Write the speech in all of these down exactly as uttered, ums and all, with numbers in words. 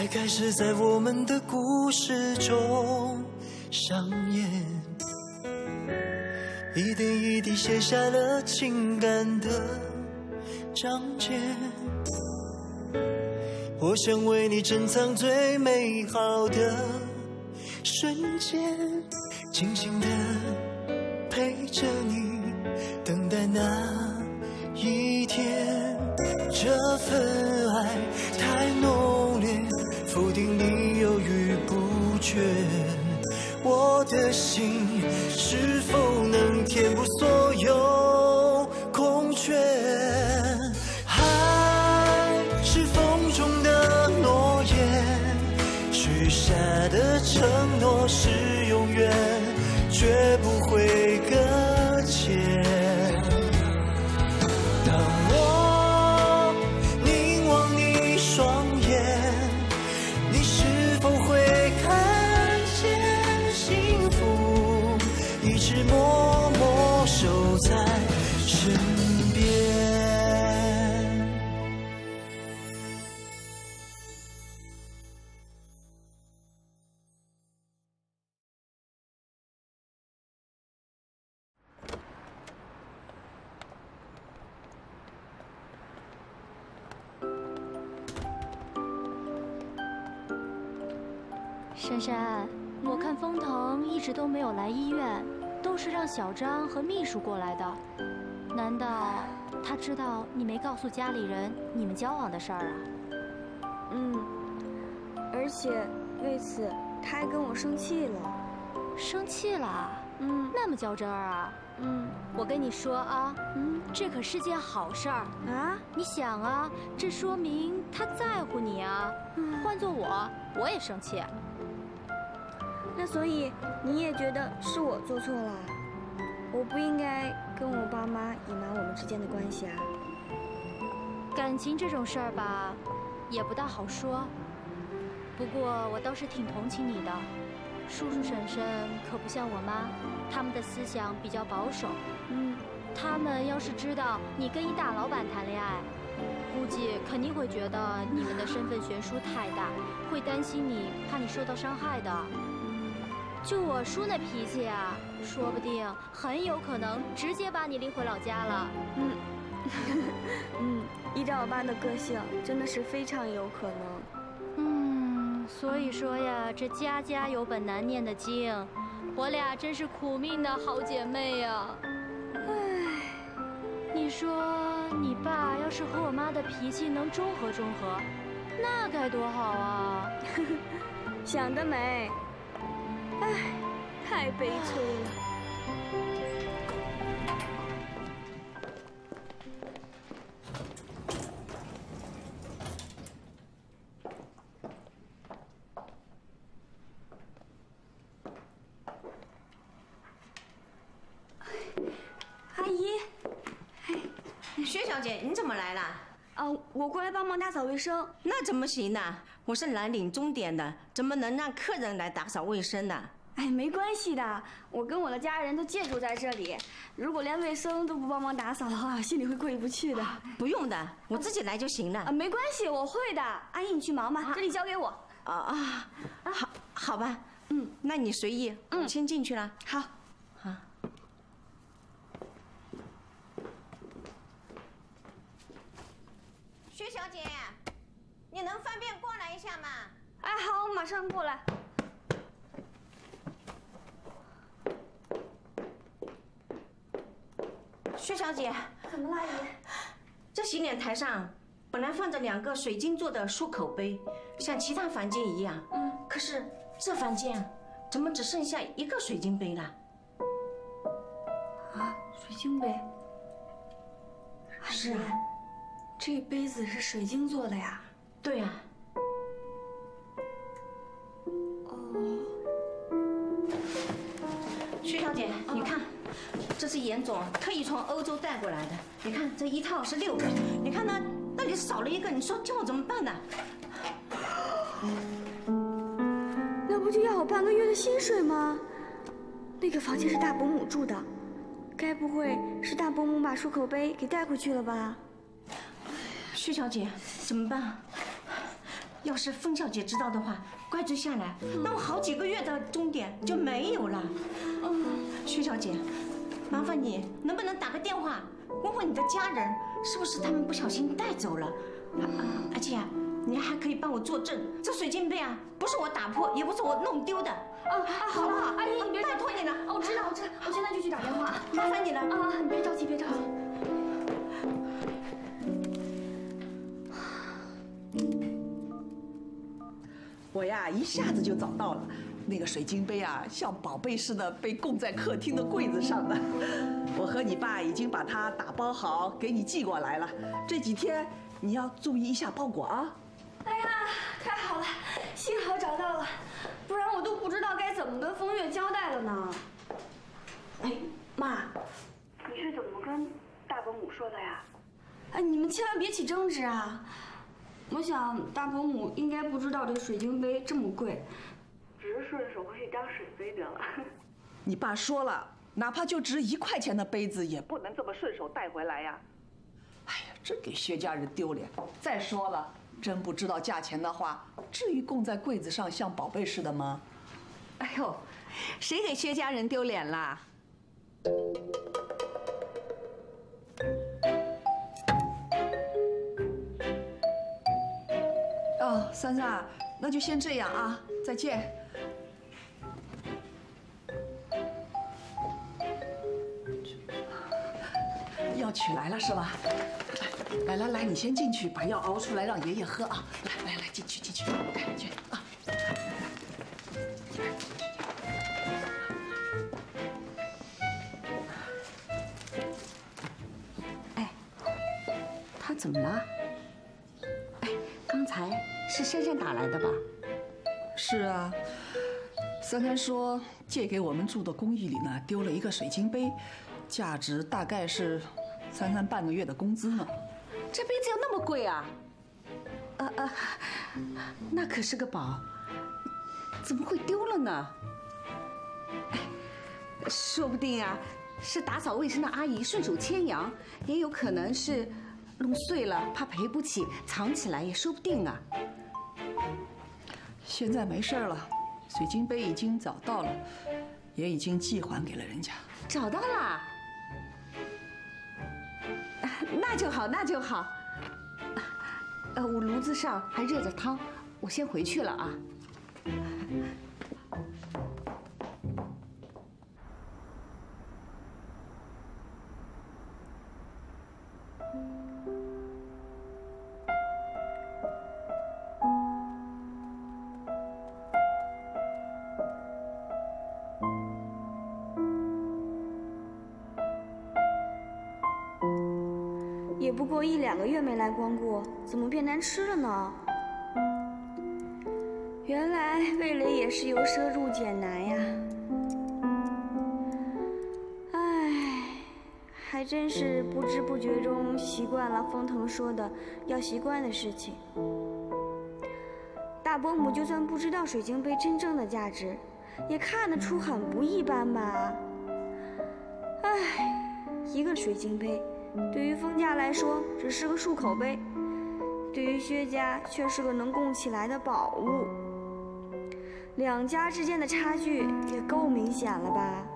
爱开始在我们的故事中上演，一点一滴写下了情感的章节。我想为你珍藏最美好的瞬间，静静地陪着你，等待那一天。这份爱太浓烈，否定你犹豫不决，我的心是否能填补所有空缺？爱是风中的诺言，许下的承诺是永远，绝不会搁浅。当我凝望你双眼，你是否会看见幸福一直默默守在身边？ 珊珊，我看风腾一直都没有来医院，都是让小张和秘书过来的。难道他知道你没告诉家里人你们交往的事儿啊？ 嗯，而且为此他还跟我生气了。 生气了？ 嗯， 那么较真儿啊？ 嗯， 我跟你说啊，嗯，这可是件好事儿啊！ 你想啊，这说明他在乎你啊。 嗯， 换做我，我也生气。 那所以你也觉得是我做错了？我不应该跟我爸妈隐瞒我们之间的关系啊。 感情这种事儿吧，也不大好说。不过我倒是挺同情你的，叔叔婶婶可不像我妈，他们的思想比较保守。 嗯， 他们要是知道你跟一大老板谈恋爱，估计肯定会觉得你们的身份悬殊太大，会担心你，怕你受到伤害的。就我叔那脾气啊，说不定很有可能直接把你拎回老家了。 嗯，嗯，依照我爸的个性，真的是非常有可能。 嗯，所以说呀，这家家有本难念的经，我俩真是苦命的好姐妹呀。唉，你说你爸要是和我妈的脾气能中和中和，那该多好啊！ 想得美。唉，太悲催了。阿姨， 薛小姐，你怎么来了？ 啊，我过来帮忙打扫卫生。 那怎么行呢？我是蓝领钟点的，怎么能让客人来打扫卫生呢？ 哎，没关系的，我跟我的家人都借住在这里，如果连卫生都不帮忙打扫的话，心里会过意不去的。 不用的，我自己来就行了。 啊，没关系，我会的。阿姨，你去忙吧，啊、这里交给我。 啊啊，好，好吧，嗯，那你随意，嗯，我先进去了。 好， 好。薛小姐，你能方便过来一下吗？ 哎，好，我马上过来。 薛小姐， 怎么了，阿姨？ 这洗脸台上本来放着两个水晶做的漱口杯，像其他房间一样。嗯，可是这房间怎么只剩下一个水晶杯了？ 啊，水晶杯？ 是啊， 这杯子是水晶做的呀？ 对啊。 哦。 薛小姐，你看。这是严总特意从欧洲带过来的，你看这一套是六个，你看呢，那里少了一个，你说叫我怎么办呢？ 那不就要我半个月的薪水吗？那个房间是大伯母住的，该不会是大伯母把漱口杯给带回去了吧？ 薛小姐，怎么办？ 要是凤小姐知道的话，怪罪下来，那我好几个月的钟点就没有了。嗯，薛小姐，麻烦你能不能打个电话问问你的家人，是不是他们不小心带走了？啊，而且啊，你还可以帮我作证，这水晶杯啊，不是我打破，也不是我弄丢的。 啊啊，好了，阿姨，你别拜托你了。 哦，我知道，我知道，我现在就去打电话， 麻烦你了。 啊，你别着急，别着急。 我呀，一下子就找到了，那个水晶杯啊，像宝贝似的被供在客厅的柜子上呢。我和你爸已经把它打包好，给你寄过来了。这几天你要注意一下包裹啊。 哎呀，太好了，幸好找到了，不然我都不知道该怎么跟风月交代了呢。哎，妈，你是怎么跟大伯母说的呀？哎，你们千万别起争执啊！我想大伯母应该不知道这水晶杯这么贵，只是顺手回去当水杯得了。 你爸说了，哪怕就值一块钱的杯子，也不能这么顺手带回来呀。哎呀，真给薛家人丢脸。再说了，真不知道价钱的话，至于供在柜子上像宝贝似的吗？ 哎呦，谁给薛家人丢脸啦？ 哦，珊珊，那就先这样啊，再见。药取来了是吧？来来来，你先进去，把药熬出来让爷爷喝啊！来来来，进去进去，来去啊！ 哎，他怎么了？哎，刚才是珊珊打来的吧？ 是啊，珊珊说借给我们住的公寓里呢，丢了一个水晶杯，价值大概是珊珊半个月的工资呢。 这杯子要那么贵啊？呃呃，那可是个宝，怎么会丢了呢？哎，说不定啊，是打扫卫生的阿姨顺手牵羊，也有可能是弄碎了，怕赔不起，藏起来也说不定啊。 现在没事了，水晶杯已经找到了，也已经寄还给了人家。 找到了。那就好，那就好。呃，我炉子上还热着汤，我先回去了啊。 也不过一两个月没来光顾，怎么变难吃了呢？原来味蕾也是由奢入俭难呀。唉，还真是不知不觉中习惯了风腾说的要习惯的事情。大伯母就算不知道水晶杯真正的价值，也看得出很不一般吧。唉，一个水晶杯对于封家来说只是个漱口杯，对于薛家却是个能供起来的宝物。两家之间的差距也够明显了吧？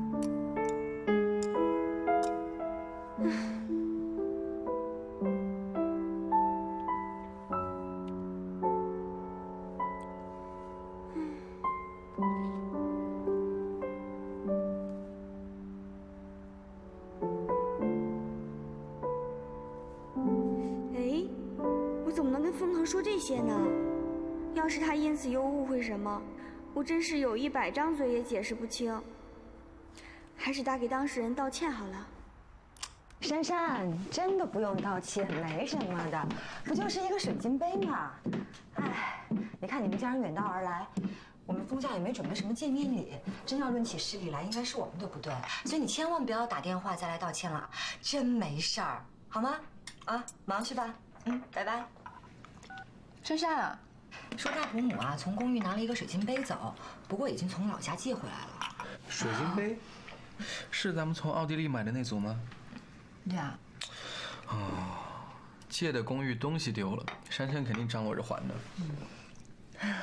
哎，我怎么能跟风腾说这些呢？要是他因此又误会什么，我真是有一百张嘴也解释不清。还是打给当事人道歉好了。 珊珊，真的不用道歉，没什么的，不就是一个水晶杯嘛。哎，你看你们家人远道而来，我们封家也没准备什么见面礼，真要论起失礼来，应该是我们的不对，所以你千万不要打电话再来道歉了，真没事儿，好吗？啊，忙去吧，嗯，拜拜。 珊珊啊， 说大伯母啊，从公寓拿了一个水晶杯走，不过已经从老家寄回来了。 水晶杯，是咱们从奥地利买的那组吗？ 对啊。 哦， 借的公寓东西丢了，珊珊肯定张罗着还的。 嗯。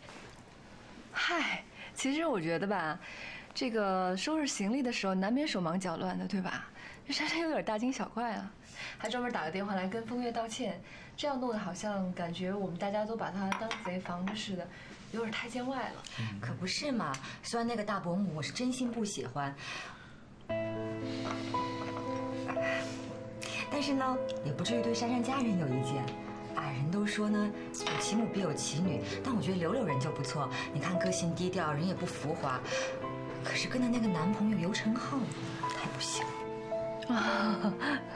嗨，其实我觉得吧，这个收拾行李的时候难免手忙脚乱的，对吧？这珊珊有点大惊小怪啊，还专门打个电话来跟风月道歉，这样弄得好像感觉我们大家都把她当贼防着似的，有点太见外了。 嗯、可不是嘛，虽然那个大伯母我是真心不喜欢。 但是呢，也不至于对珊珊家人有意见。哎，人都说呢，有其母必有其女，但我觉得柳柳人就不错。你看，个性低调，人也不浮华，可是跟她那个男朋友尤承浩，太不行啊！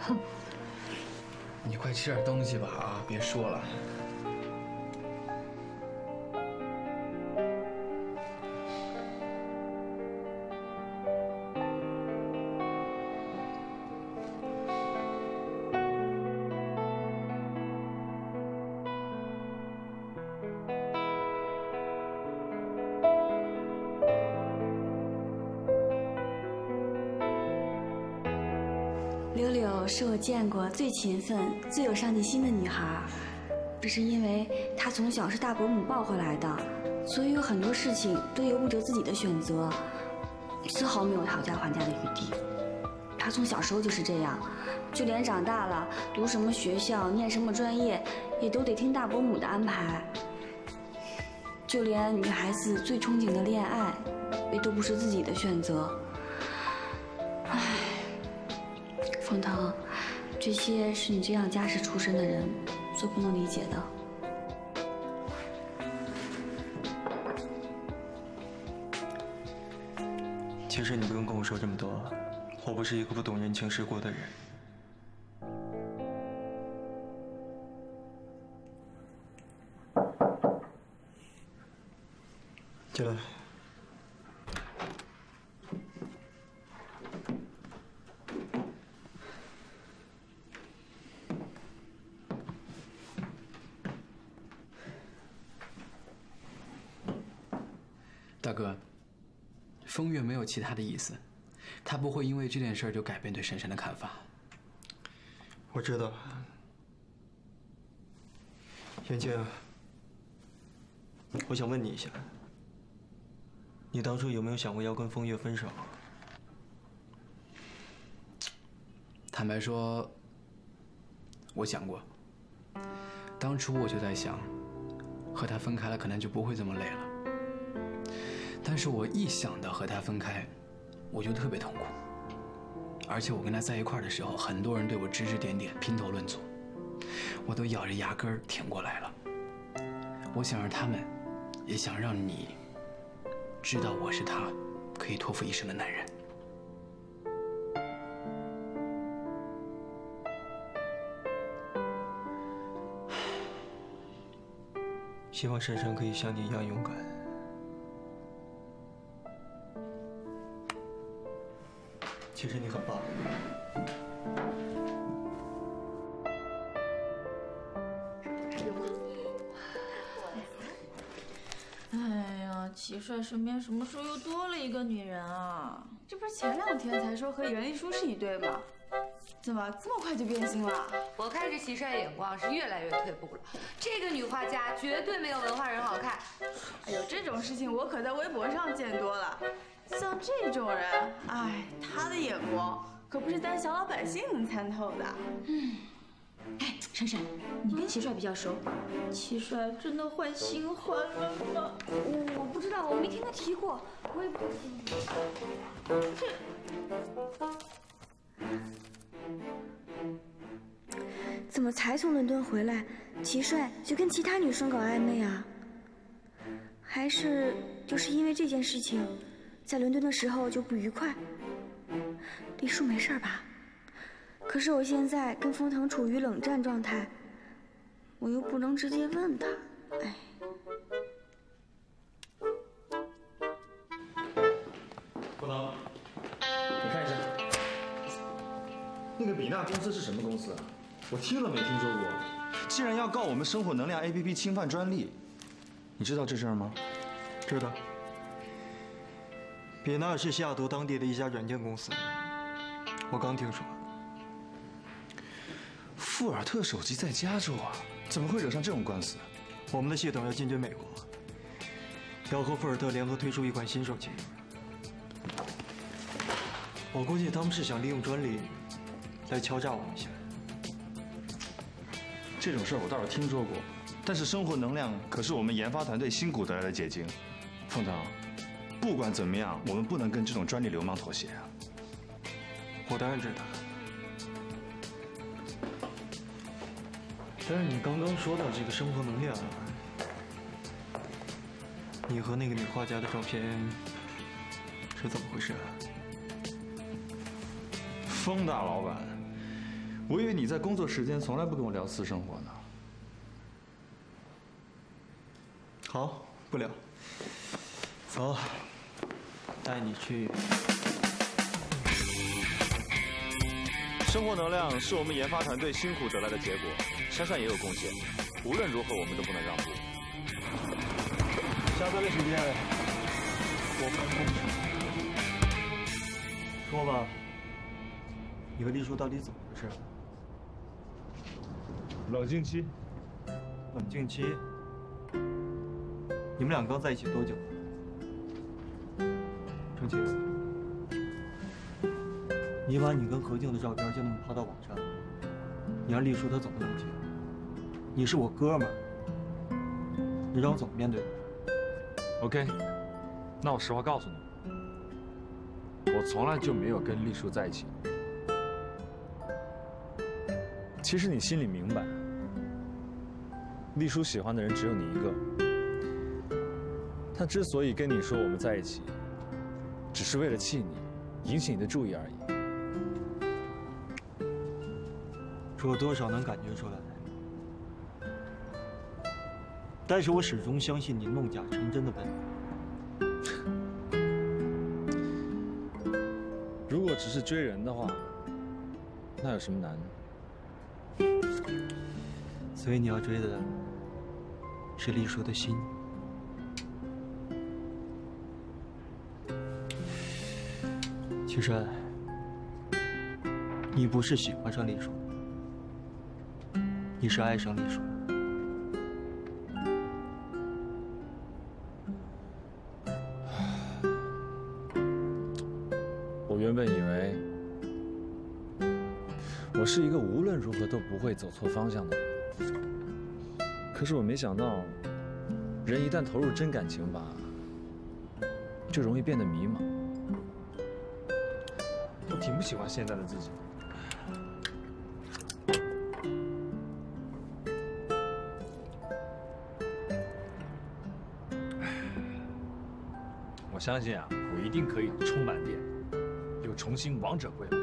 你快吃点东西吧啊！别说了。 柳柳是我见过最勤奋、最有上进心的女孩，只是因为她从小是大伯母抱回来的，所以有很多事情都由不得自己的选择，丝毫没有讨价还价的余地。她从小时候就是这样，就连长大了读什么学校、念什么专业，也都得听大伯母的安排。就连女孩子最憧憬的恋爱，也都不是自己的选择。唉。 冯腾，这些是你这样家世出身的人所不能理解的。 其实你不用跟我说这么多，我不是一个不懂人情世故的人。进来。 大哥，风月没有其他的意思，他不会因为这件事就改变对珊珊的看法。 我知道，袁静，我想问你一下，你当初有没有想过要跟风月分手？ 坦白说，我想过。当初我就在想，和他分开了，可能就不会这么累了。 但是我一想到和他分开，我就特别痛苦。而且我跟他在一块儿的时候，很多人对我指指点点、评头论足，我都咬着牙根儿挺过来了。我想让他们，也想让你知道我是他可以托付一生的男人。 希望珊珊可以像你一样勇敢。 其实你很棒。 哎呀，齐帅身边什么时候又多了一个女人啊？这不是前两天才说和袁丽书是一对吗？怎么这么快就变心了？ 我看这齐帅眼光是越来越退步了。这个女画家绝对没有文化人好看。 哎呦，这种事情我可在微博上见多了。像这种人，哎，他的眼光。 可不是咱小老百姓能参透的。 嗯，哎，珊珊，你跟齐帅比较熟，齐帅真的换新欢了吗？我我不知道，我没听他提过，我也不这。怎么才从伦敦回来，齐帅就跟其他女生搞暧昧啊？还是就是因为这件事情，在伦敦的时候就不愉快？ 丽书没事吧？可是我现在跟风腾处于冷战状态，我又不能直接问他，哎。 风腾，你看一下，那个米娜公司是什么公司啊？我听了没听说过。既然要告我们生活能量 A P P 侵犯专利，你知道这事儿吗？ 知道。比娜是西雅图当地的一家软件公司。 我刚听说， 富尔特手机在加州啊，怎么会惹上这种官司？ 我们的系统要进军美国，要和富尔特联合推出一款新手机。我估计他们是想利用专利来敲诈我们一下。 这种事儿我倒是听说过，但是生活能量可是我们研发团队辛苦得来的结晶。凤腾，不管怎么样，我们不能跟这种专利流氓妥协啊！ 我当然知道。 但是你刚刚说到这个生活能量，你和那个女画家的照片是怎么回事啊？ 风大老板，我以为你在工作时间从来不跟我聊私生活呢。 好，不聊。走，带你去。 生活能量是我们研发团队辛苦得来的结果，珊珊也有贡献。无论如何，我们都不能让步。 下班的时间，我们说吧，你和丽叔到底怎么回事？ 冷静期。 冷静期。你们俩刚在一起多久？郑清。 你把你跟何静的照片就那么抛到网上，你让丽叔他怎么冷静？你是我哥们儿，你让我怎么面对你 ？OK， 那我实话告诉你，我从来就没有跟丽叔在一起。其实你心里明白，丽叔喜欢的人只有你一个。他之所以跟你说我们在一起，只是为了气你，引起你的注意而已。 这我多少能感觉出来，但是我始终相信你弄假成真的本领。 如果只是追人的话，那有什么难？ 所以你要追的是丽叔的心。其实，你不是喜欢上丽叔。 你是爱上丽叔了。 我原本以为我是一个无论如何都不会走错方向的人，可是我没想到，人一旦投入真感情吧，就容易变得迷茫。我挺不喜欢现在的自己。 我相信啊，我一定可以充满电，又重新王者归来。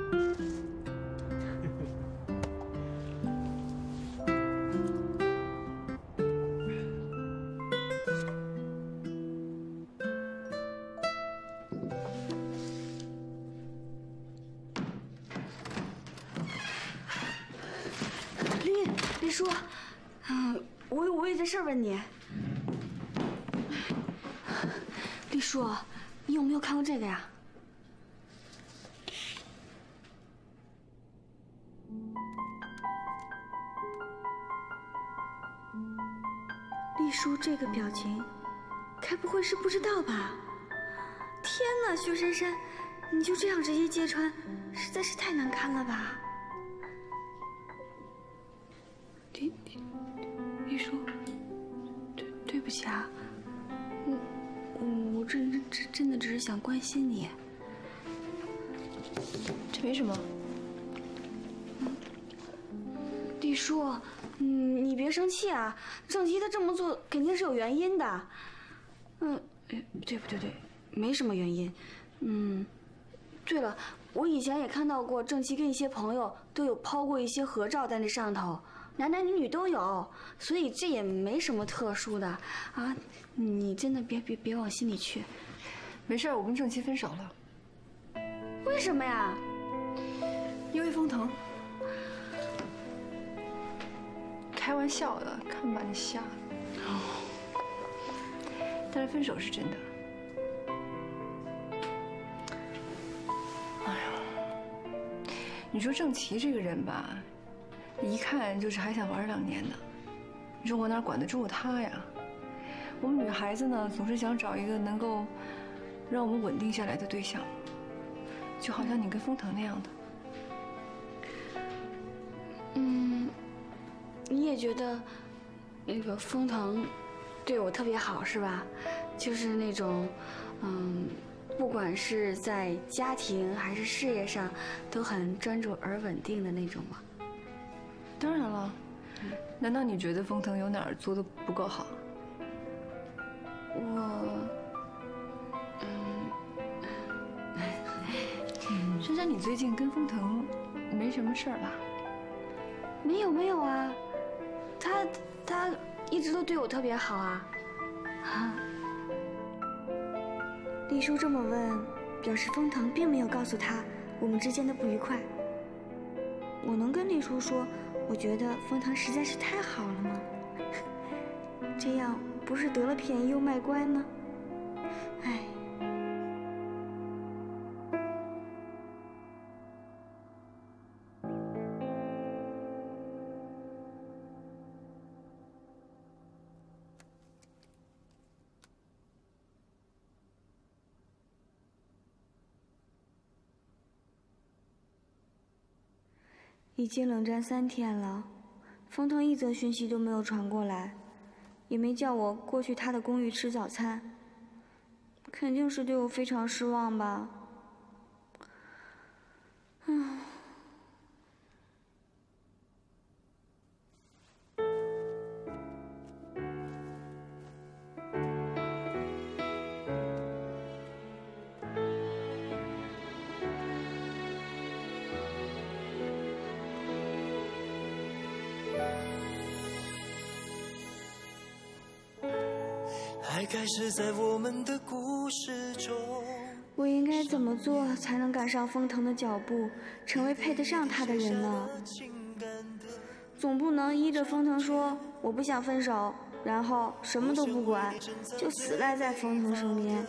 丽丽叔，嗯，我有我有件事问你。 丽叔，你有没有看过这个呀？丽叔这个表情，该不会是不知道吧？天哪，薛珊珊，你就这样直接揭穿，实在是太难看了吧？丽丽丽叔，对对不起啊，我。 嗯，我真真真真的只是想关心你。 这没什么。 嗯，丽叔，嗯，你别生气啊。郑琪他这么做肯定是有原因的。嗯，对不对对，没什么原因。嗯，对了，我以前也看到过郑琪跟一些朋友都有抛过一些合照在那上头，男男女女都有，所以这也没什么特殊的啊。 你真的别别别往心里去， 没事，我跟郑琪分手了。 为什么呀？ 因为封腾。开玩笑的，看把你吓的。但是分手是真的。哎呀，你说郑琪这个人吧， 一看就是还想玩两年的。你说我哪管得住他呀？我们女孩子呢，总是想找一个能够让我们稳定下来的对象，就好像你跟风腾那样的。 嗯，你也觉得那个风腾对我特别好是吧？就是那种，嗯，不管是在家庭还是事业上，都很专注而稳定的那种吗？ 当然了，难道你觉得风腾有哪儿做的不够好？ 我， 嗯，珊珊，你最近跟风腾没什么事儿吧？ 没有没有啊，他他一直都对我特别好啊。啊，丽叔这么问，表示风腾并没有告诉他我们之间的不愉快。我能跟丽叔说，我觉得风腾实在是太好了吗？这样不是得了便宜又卖乖吗？哎。已经冷战三天了，风腾一则讯息都没有传过来，也没叫我过去他的公寓吃早餐，肯定是对我非常失望吧。嗯。 爱开始在我们的故事中。 我应该怎么做才能赶上风腾的脚步，成为配得上他的人呢？总不能依着风腾说我不想分手，然后什么都不管，就死赖在风腾身边。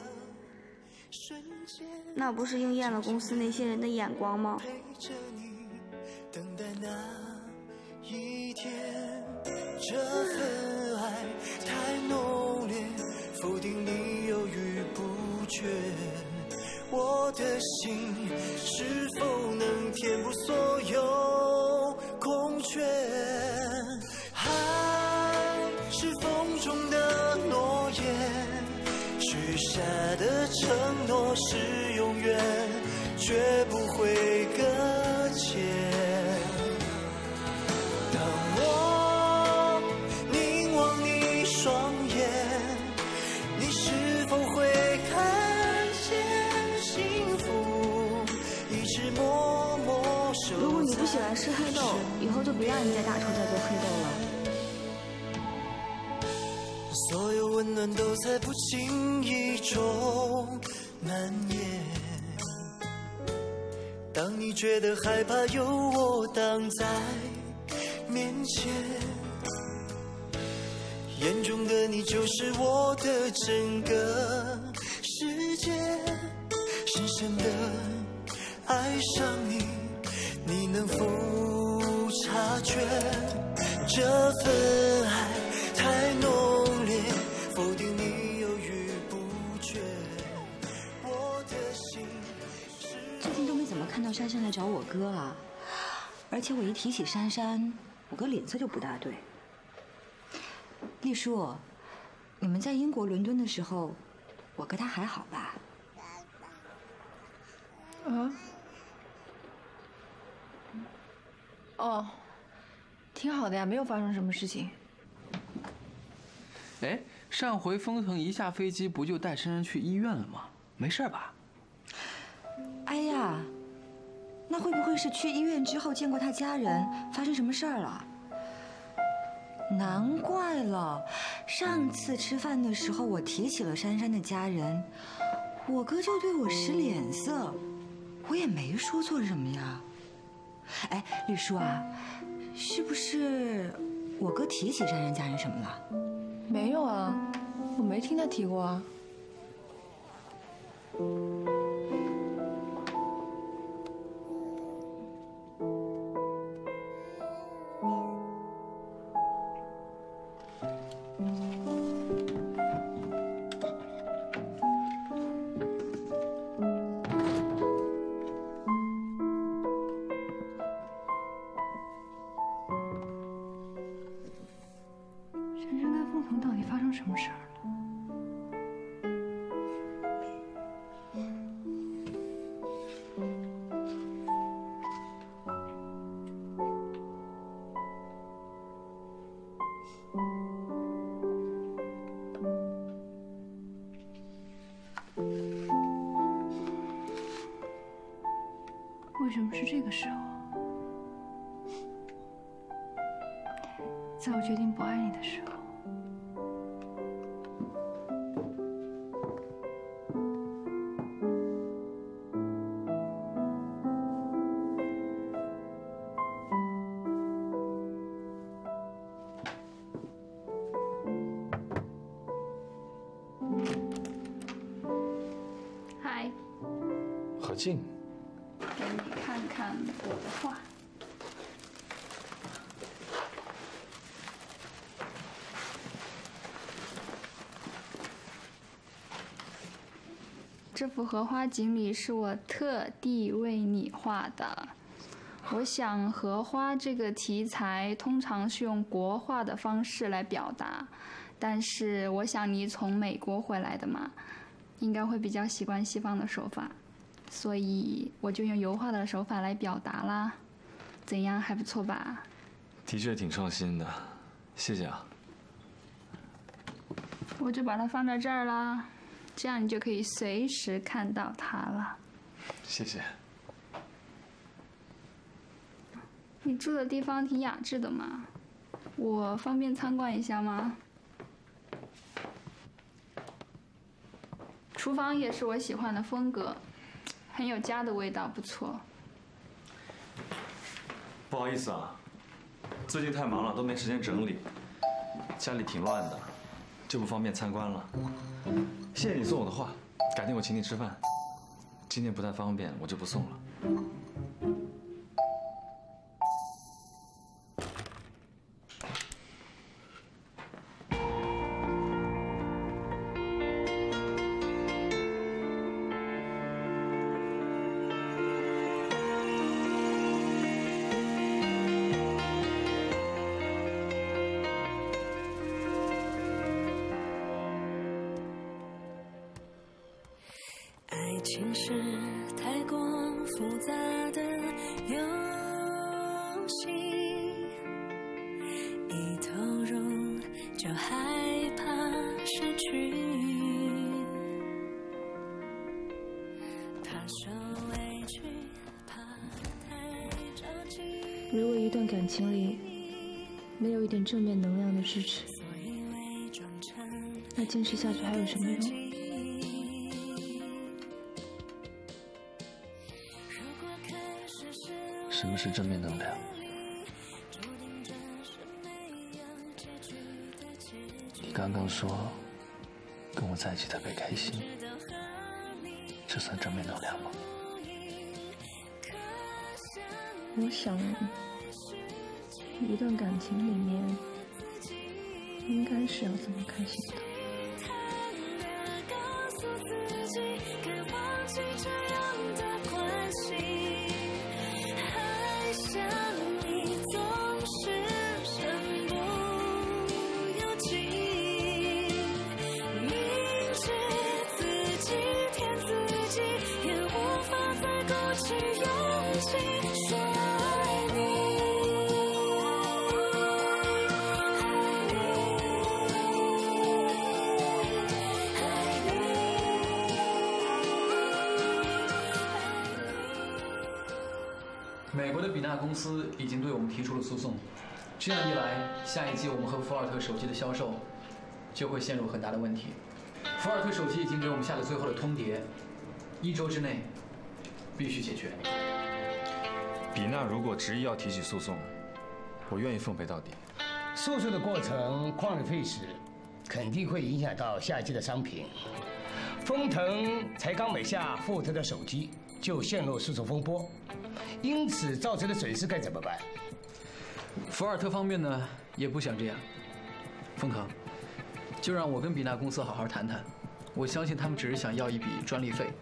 那不是应验了公司那些人的眼光吗？ 等待那一天，这份爱太浓烈，否定你犹豫不决。我的心是否能填补所有空缺？爱是风中的诺言，许下的承诺是永远，绝不会搁浅。当我凝望你双眼，你是否会看见幸福一直默默守在？ 如果你不喜欢吃黑豆，以后就别让人家大厨再做黑豆了。 所有温暖都在不经意中蔓延。当你觉得害怕，有我挡在面前，眼中的你就是我的整个世界。深深的爱上你，你能否察觉？这份爱太浓烈，否定你犹豫不决。我的心最近都没怎么看到珊珊来找我哥啊，而且我一提起珊珊，我哥脸色就不大对。丽叔，你们在英国伦敦的时候，我哥他还好吧？ 啊？哦，挺好的呀，没有发生什么事情。 哎，上回风腾一下飞机不就带珊珊去医院了吗？没事吧？ 哎呀，那会不会是去医院之后见过他家人，发生什么事儿了？难怪了，上次吃饭的时候我提起了珊珊的家人，我哥就对我使脸色，我也没说错什么呀。哎，绿叔啊，是不是我哥提起珊珊家人什么了？ 没有啊，我没听他提过啊。 什么是这个时候？在我决定不爱你的时候。 何静， 给你看看我的画。这幅荷花锦鲤是我特地为你画的。我想荷花这个题材通常是用国画的方式来表达，但是我想你从美国回来的嘛，应该会比较习惯西方的手法。 所以我就用油画的手法来表达啦，怎样还不错吧？ 的确挺创新的，谢谢啊。 我就把它放在这儿啦，这样你就可以随时看到它了。 谢谢。 你住的地方挺雅致的嘛，我方便参观一下吗？厨房也是我喜欢的风格。 很有家的味道，不错。 不好意思啊，最近太忙了，都没时间整理，家里挺乱的，就不方便参观了。谢谢你送我的画，改天我请你吃饭。今天不太方便，我就不送了。 爱情是太过复杂的游戏，一投入就害怕失去，怕受委屈，怕太着急。 如果一段感情里没有一点正面能量的支持，那坚持下去还有什么用？ 什么是正面能量？你刚刚说跟我在一起特别开心，这算正面能量吗？ 我想，一段感情里面应该是要这么开心的。 美国的比纳公司已经对我们提出了诉讼，这样一来，下一季我们和福尔特手机的销售就会陷入很大的问题。福尔特手机已经给我们下了最后的通牒，一周之内必须解决。 比纳如果执意要提起诉讼，我愿意奉陪到底。 诉讼的过程旷日费时，肯定会影响到下一季的商品。丰腾才刚买下福特的手机，就陷入诉讼风波。 因此造成的损失该怎么办？ 福尔特方面呢，也不想这样。丰腾，就让我跟比纳公司好好谈谈。我相信他们只是想要一笔专利费。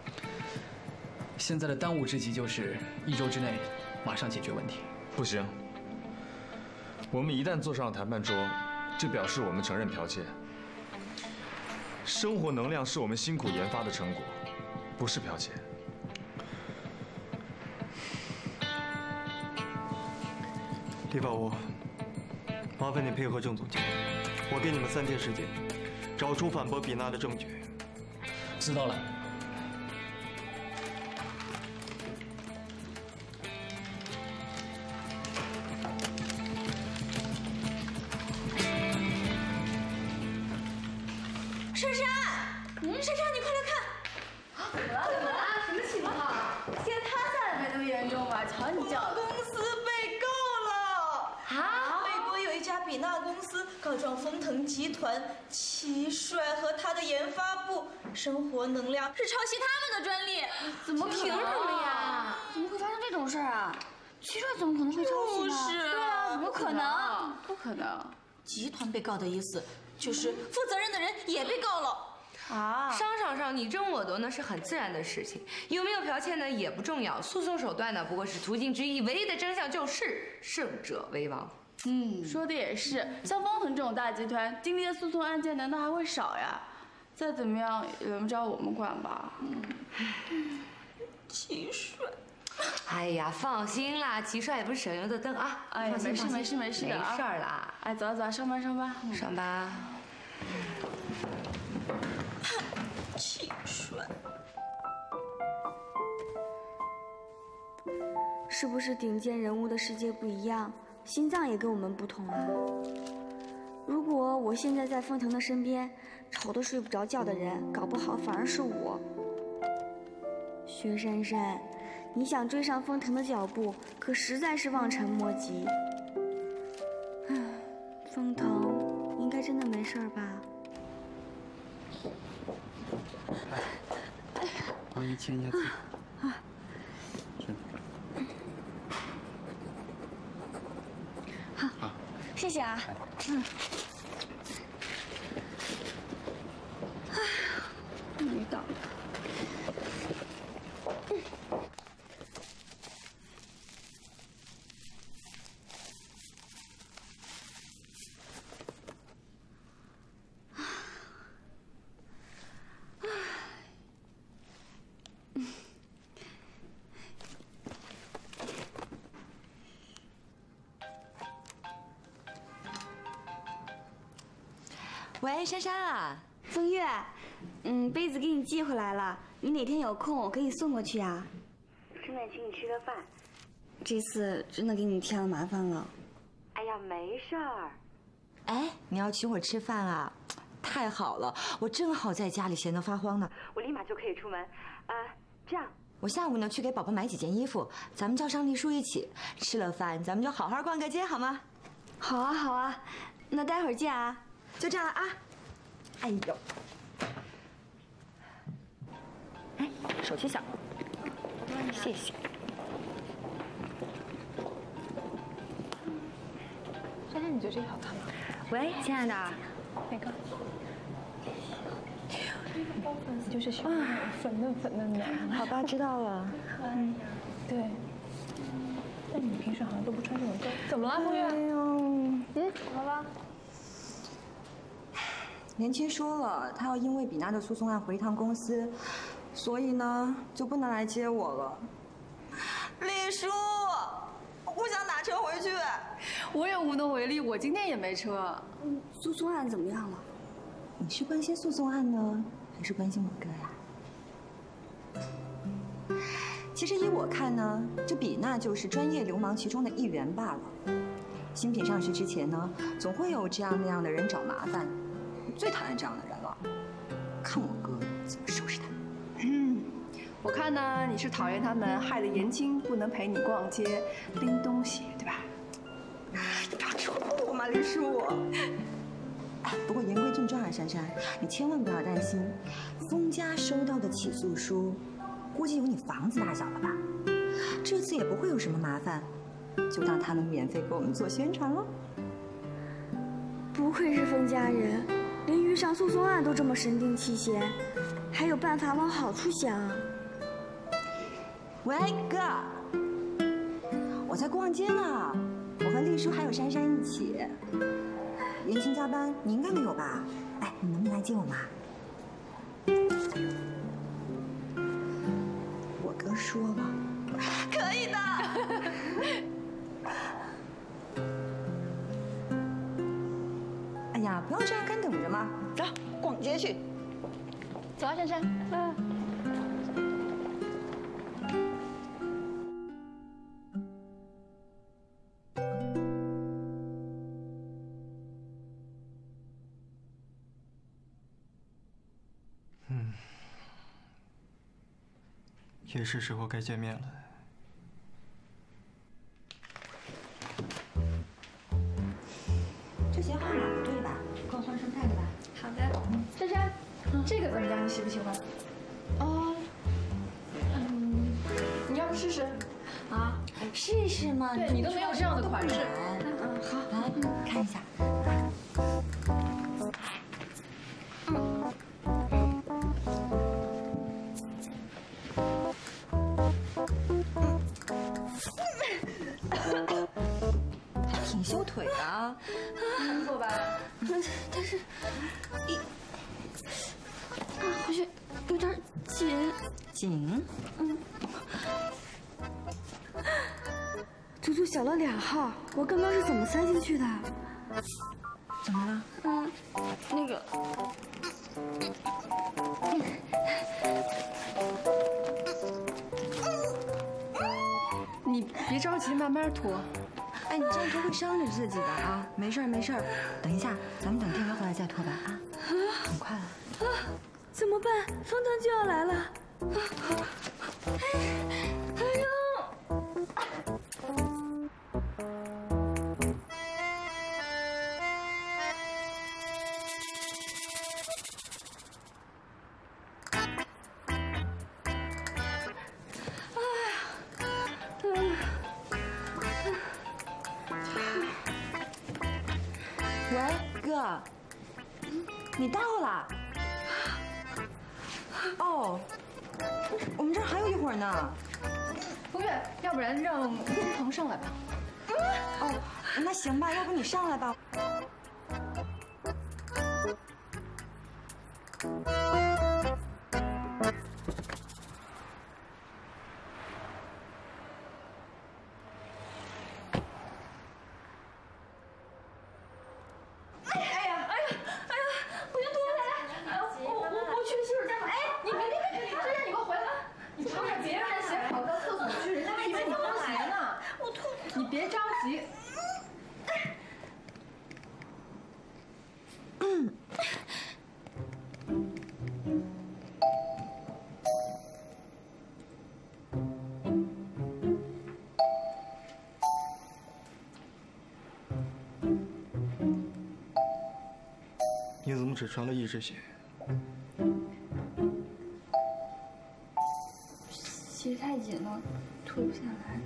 现在的当务之急就是一周之内马上解决问题。 不行，我们一旦坐上了谈判桌，就表示我们承认剽窃。生活能量是我们辛苦研发的成果，不是剽窃。 李法务，麻烦你配合郑总监，我给你们三天时间，找出反驳比纳的证据。 知道了。 珊，嗯，珊珊，你快来看！ 怎么了？怎么了？什么情况？天塌下来没那么严重吧？瞧你叫的。 公司被告了啊！ 美国有一家比纳公司告状丰腾集团齐帅和他的研发部生活能量是抄袭他们的专利。 怎么凭什么呀？怎么会发生这种事儿啊？齐帅怎么可能会抄袭呢？ 就是对啊，怎么可能？ 不可能！ 集团被告的意思就是负责任的人也被告了。 啊，商场上你争我夺呢是很自然的事情，有没有剽窃呢也不重要，诉讼手段呢不过是途径之一，唯一的真相就是胜者为王。 嗯，说的也是，像丰腾这种大集团，经历的诉讼案件难道还会少呀？再怎么样也轮不着我们管吧。 嗯，齐帅。 哎呀，放心啦，齐帅也不是省油的灯啊。 哎呀，没事没事没事的啊， 没事儿啦。 哎，走啊走啊，上班上班， 上班。 齐帅， 是不是顶尖人物的世界不一样，心脏也跟我们不同啊？如果我现在在丰腾的身边，愁得睡不着觉的人，搞不好反而是我。薛珊珊，你想追上丰腾的脚步，可实在是望尘莫及。唉，丰腾应该真的没事吧？ 来，帮你签一下字。 啊，好，好，谢谢啊。嗯。哎呀，没到。 喂，珊珊啊， 风月，嗯，杯子给你寄回来了，你哪天有空我给你送过去啊。顺便请你吃个饭，这次真的给你添了麻烦了。 哎呀，没事儿。哎，你要请我吃饭啊？太好了，我正好在家里闲得发慌呢，我立马就可以出门。啊，这样，我下午呢去给宝宝买几件衣服，咱们叫上丽叔一起，吃了饭咱们就好好逛个街，好吗？ 好啊，好啊，那待会儿见啊。 就这样了啊！哎呦，哎，手机响了，谢谢。 珊珊，你觉得这个好看吗？ 喂，亲爱的。 哪个？包粉丝就是喜欢那种粉嫩粉嫩的。 好吧，知道了。 嗯，对。但你平时好像都不穿这种多。怎么了，风月？ 哎呦， 嗯，怎么了？ 年轻说了，他要因为比娜的诉讼案回一趟公司，所以呢就不能来接我了。丽叔，我不想打车回去。 我也无能为力，我今天也没车。 嗯，诉讼案怎么样了？ 你是关心诉讼案呢，还是关心我哥呀？其实依我看呢，这比娜就是专业流氓其中的一员罢了。新品上市之前呢，总会有这样那样的人找麻烦。最讨厌这样的人了，看我哥怎么收拾他。 嗯，我看呢，你是讨厌他们害得严青不能陪你逛街、拎东西，对吧？ 你不要戳破我嘛，丽叔。哎，不过言归正传啊，珊珊，你千万不要担心，封家收到的起诉书，估计有你房子大小了吧？这次也不会有什么麻烦，就当他们免费给我们做宣传喽。 不愧是封家人。连遇上诉讼案都这么神定气闲，还有办法往好处想。 喂，哥，我在逛街呢，我和丽叔还有珊珊一起。严青加班，你应该没有吧？哎，你能不能来接我嘛？我哥说了，可以的。哎呀，不要这样干等着嘛，走，逛街去。 走啊，珊珊。嗯。 也是时候该见面了。 这鞋号码不对吧？给我换成带的吧。 好的，珊珊，这个怎么样？你喜不喜欢？哦，嗯，你要不试试？啊， 试一试嘛。 对你都没有这样的款式。 嗯嗯，好，来看一下。还挺修腿的啊， 不错吧？ 但是，一啊，好像有点紧。 紧？ 嗯。足足小了两号，我刚刚是怎么塞进去的？ 怎么了？ 嗯，那个。 你别着急，慢慢脱。 哎，你这样脱会伤着自己的啊！没事儿没事儿，等一下，咱们等店员回来再脱吧啊！很快了。 啊，怎么办？方糖就要来了。啊，哎，哎呦！ 喂，哥，你到了？哦，我们这儿还有一会儿呢。 风月，要不然让风腾上来吧。 哦，那行吧，要不你上来吧。 你怎么只穿了一只鞋？ 鞋太紧了，脱不下来。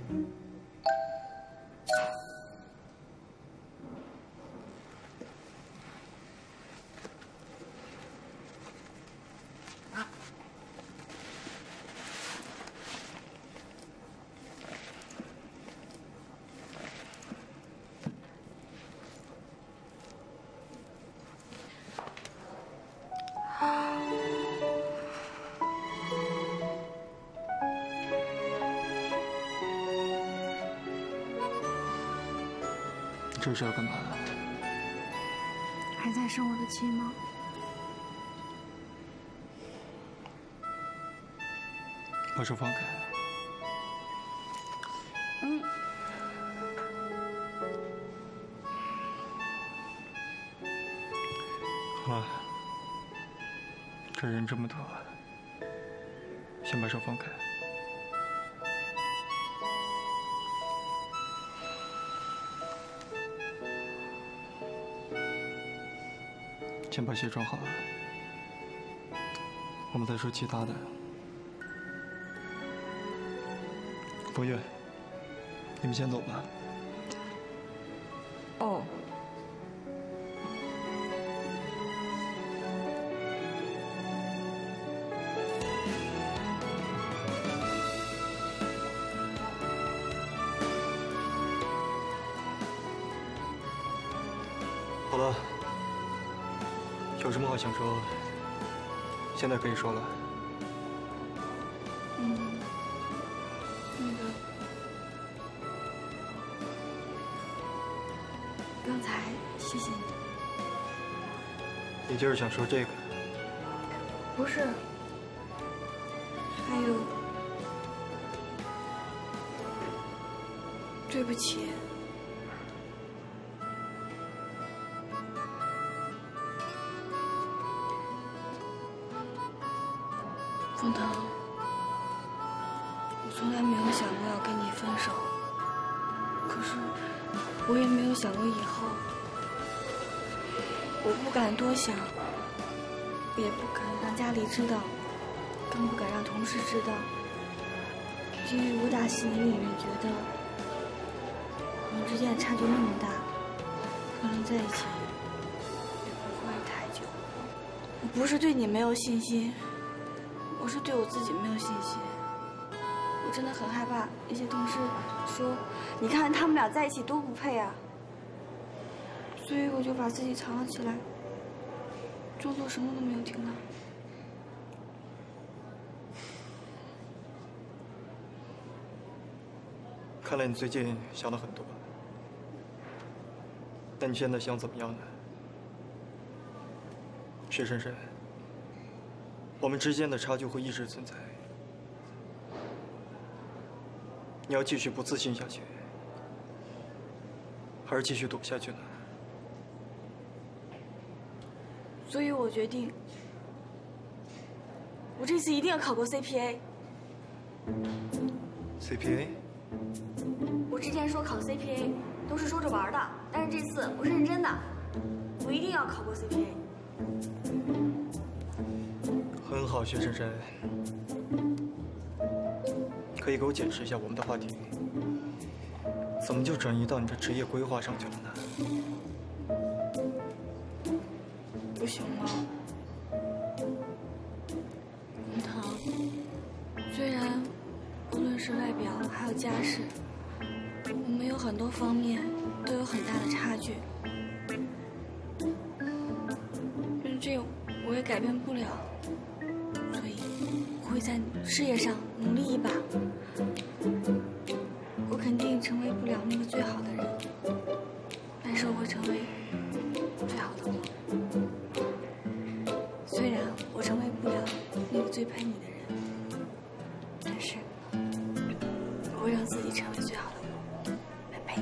这是要干嘛？ 还在生我的气吗？ 把手放开。 嗯。 好了，这人这么多，先把手放开。先把鞋装好，我们再说其他的。风月，你们先走吧。 哦。 好了。有什么话想说，现在可以说了。 嗯，那个，刚才谢谢你。 你就是想说这个？ 不是，还有，对不起。风腾， 从来没有想过要跟你分手，可是我也没有想过以后。我不敢多想，也不敢让家里知道，更不敢让同事知道，因为我打心里面觉得我们之间的差距那么大，可能在一起也不会太久。我不是对你没有信心，我是对我自己没有信心。我真的很害怕一些同事说，你看他们俩在一起多不配啊，所以我就把自己藏了起来，装作什么都没有听到。 看来你最近想了很多，那你现在想怎么样呢？薛深深，我们之间的差距会一直存在，你要继续不自信下去，还是继续躲下去呢？ 所以我决定，我这次一定要考过 C P A。C P A？ 我之前说考 C P A 都是说着玩的，但是这次我是认真的，我一定要考过 C P A。 很好，薛深深，可以给我解释一下我们的话题，怎么就转移到你这职业规划上去了呢？ 不行吗？红糖，虽然无论是外表还有家世，我们有很多方面都有很大的差距，但是这我也改变不了，所以我会在事业上努力一把。我肯定成为不了那个最好的人，但是我会成为最好的我。虽然我成为不了那个最配你的人，但是我会让自己成为最好的我，来陪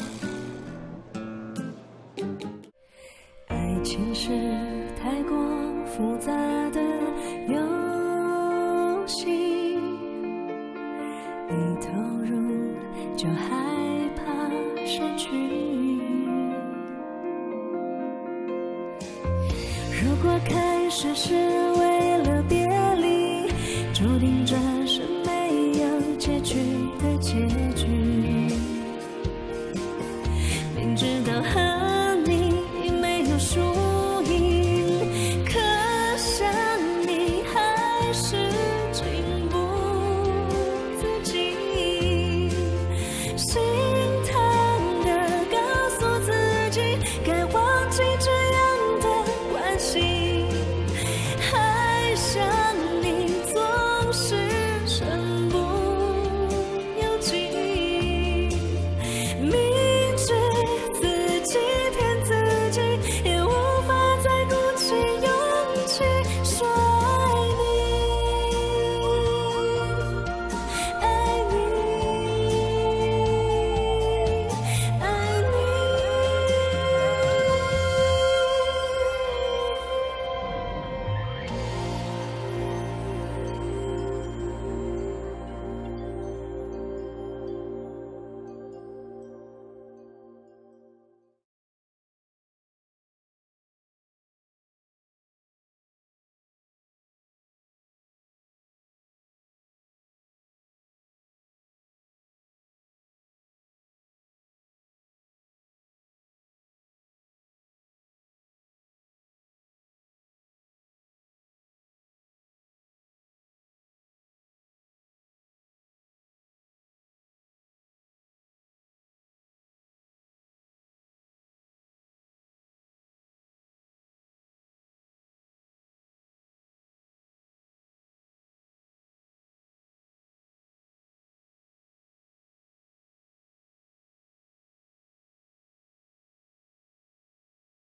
你。 爱情是太过复杂的游戏，一投入就害怕失去。如果开始是为